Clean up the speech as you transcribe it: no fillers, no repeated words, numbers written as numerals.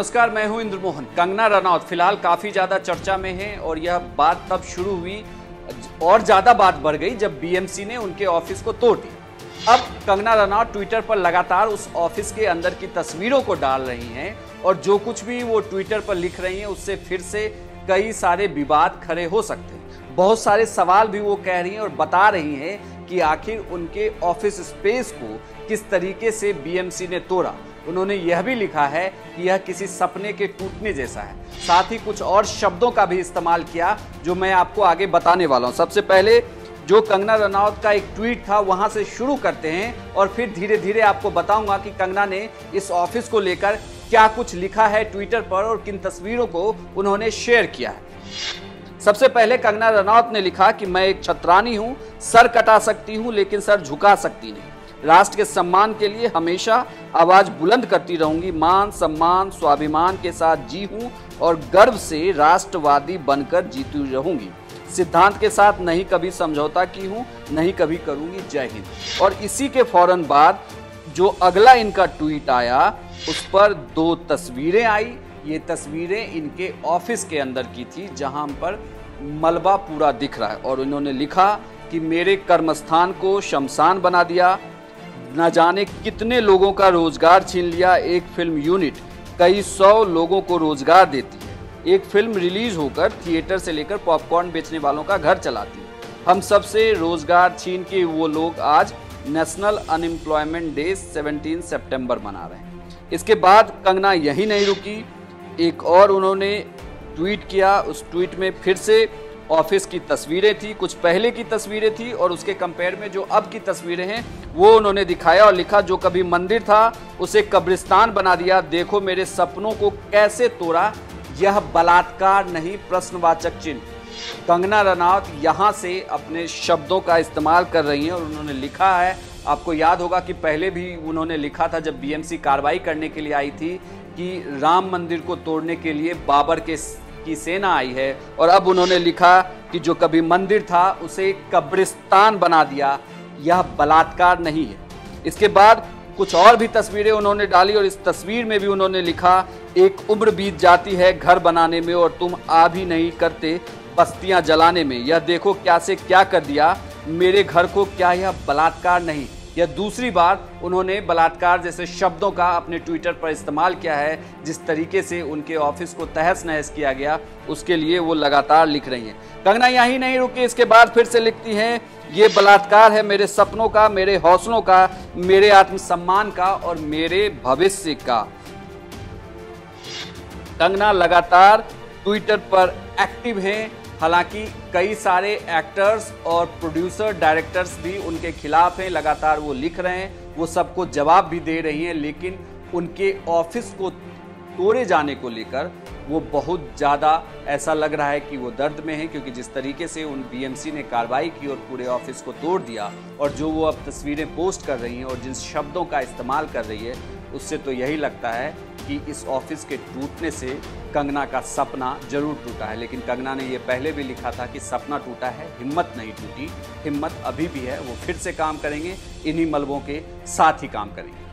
नमस्कार, मैं हूं इंद्र मोहन। कंगना रनौत फिलहाल काफी ज्यादा चर्चा में हैं और यह बात तब शुरू हुई और ज्यादा बात बढ़ गई जब बीएमसी ने उनके ऑफिस को तोड़ दिया। अब कंगना रनौत ट्विटर पर लगातार उस ऑफिस के अंदर की तस्वीरों को डाल रही हैं और जो कुछ भी वो ट्विटर पर लिख रही हैं उससे फिर से कई सारे विवाद खड़े हो सकते हैं। बहुत सारे सवाल भी वो कह रही हैं और बता रही हैं कि आखिर उनके ऑफिस स्पेस को किस तरीके से बीएमसी ने तोड़ा। उन्होंने यह भी लिखा है कि यह किसी सपने के टूटने जैसा है। साथ ही कुछ और शब्दों का भी इस्तेमाल किया जो मैं आपको आगे बताने वाला हूं। सबसे पहले जो कंगना रनौत का एक ट्वीट था वहां से शुरू करते हैं और फिर धीरे धीरे आपको बताऊंगा कि कंगना ने इस ऑफिस को लेकर क्या कुछ लिखा है ट्विटर पर और किन तस्वीरों को उन्होंने शेयर किया है। सबसे पहले कंगना रनौत ने लिखा कि मैं एक छतरानी हूं, सर कटा सकती हूं लेकिन सर झुका सकती नहीं। राष्ट्र के सम्मान के लिए हमेशा आवाज बुलंद करती रहूंगी। मान सम्मान स्वाभिमान के साथ जी हूं और गर्व से राष्ट्रवादी बनकर जीती रहूंगी। सिद्धांत के साथ नहीं कभी समझौता की हूं, नहीं कभी करूंगी। जय हिंद। और इसी के फौरन बाद जो अगला इनका ट्वीट आया उस पर दो तस्वीरें आई। ये तस्वीरें इनके ऑफिस के अंदर की थी जहां पर मलबा पूरा दिख रहा है और इन्होंने लिखा कि मेरे कर्मस्थान को शमशान बना दिया, न जाने कितने लोगों का रोजगार छीन लिया। एक फिल्म यूनिट कई 100 लोगों को रोजगार देती है। एक फिल्म रिलीज होकर थिएटर से लेकर पॉपकॉर्न बेचने वालों का घर चलाती है। हम सबसे रोजगार छीन के वो लोग आज नेशनल अनएम्प्लॉयमेंट डे 17 सितंबर मना रहे हैं। इसके बाद कंगना यही नहीं रुकी, एक और उन्होंने ट्वीट किया। उस ट्वीट में फिर से ऑफिस की तस्वीरें थी, कुछ पहले की तस्वीरें थी और उसके कंपेयर में जो अब की तस्वीरें हैं वो उन्होंने दिखाया और लिखा जो कभी मंदिर था उसे कब्रिस्तान बना दिया। देखो मेरे सपनों को कैसे तोड़ा, यह बलात्कार नहीं, प्रश्नवाचक चिन्ह। कंगना रनौत यहाँ से अपने शब्दों का इस्तेमाल कर रही हैं और उन्होंने लिखा है, आपको याद होगा कि पहले भी उन्होंने लिखा था जब बीएमसी कार्रवाई करने के लिए आई थी कि राम मंदिर को तोड़ने के लिए बाबर की सेना आई है और अब उन्होंने लिखा कि जो कभी मंदिर था उसे कब्रिस्तान बना दिया, यह बलात्कार नहीं है। इसके बाद कुछ और भी तस्वीरें उन्होंने डाली और इस तस्वीर में भी उन्होंने लिखा एक उम्र बीत जाती है घर बनाने में और तुम आ भी नहीं करते बस्तियां जलाने में। यह देखो क्या से क्या कर दिया मेरे घर को, क्या यह बलात्कार नहीं। यह दूसरी बार उन्होंने बलात्कार जैसे शब्दों का अपने ट्विटर पर इस्तेमाल किया है। जिस तरीके से उनके ऑफिस को तहस नहस किया गया उसके लिए वो लगातार लिख रही हैं। कंगना यहीं नहीं रुकी, इसके बाद फिर से लिखती हैं ये बलात्कार है मेरे सपनों का, मेरे हौसलों का, मेरे आत्मसम्मान का और मेरे भविष्य का। कंगना लगातार ट्विटर पर एक्टिव हैं। हालांकि कई सारे एक्टर्स और प्रोड्यूसर डायरेक्टर्स भी उनके खिलाफ हैं, लगातार वो लिख रहे हैं, वो सबको जवाब भी दे रही हैं, लेकिन उनके ऑफिस को तोड़े जाने को लेकर वो बहुत ज़्यादा ऐसा लग रहा है कि वो दर्द में है, क्योंकि जिस तरीके से उन बीएमसी ने कार्रवाई की और पूरे ऑफिस को तोड़ दिया और जो वो अब तस्वीरें पोस्ट कर रही हैं और जिन शब्दों का इस्तेमाल कर रही है उससे तो यही लगता है कि इस ऑफिस के टूटने से कंगना का सपना जरूर टूटा है। लेकिन कंगना ने ये पहले भी लिखा था कि सपना टूटा है, हिम्मत नहीं टूटी। हिम्मत अभी भी है, वो फिर से काम करेंगे, इन्हीं मलबों के साथ ही काम करेंगे।